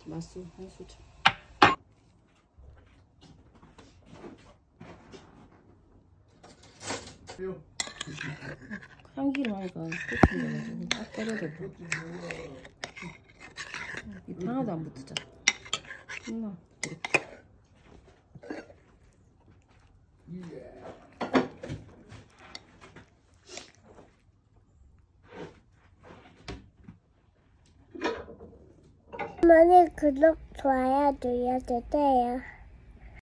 맛술 한 수저. 향기를 하니까 꽃인데 딱 떨어져. 이 하나도 안 붙었잖아. 끝나. 어머니 구독, 좋아요 눌러주세요.